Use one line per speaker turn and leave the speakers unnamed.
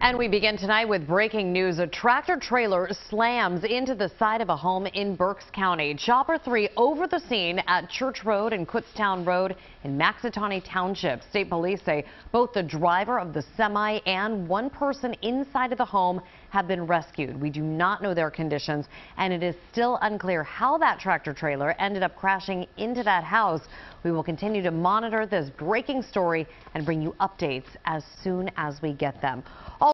And we begin tonight with breaking news. A tractor trailer slams into the side of a home in Berks County. Chopper 3 over the scene at Church Road and Kutztown Road in Maxatawny Township. State police say both the driver of the semi and one person inside of the home have been rescued. We do not know their conditions, and it is still unclear how that tractor trailer ended up crashing into that house. We will continue to monitor this breaking story and bring you updates as soon as we get them.